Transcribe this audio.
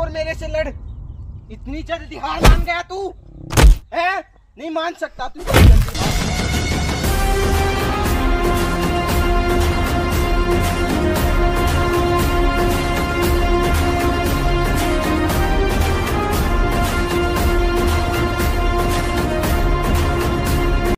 और मेरे से लड़। इतनी जल्दी हार मान गया तू? है नहीं मान सकता तू।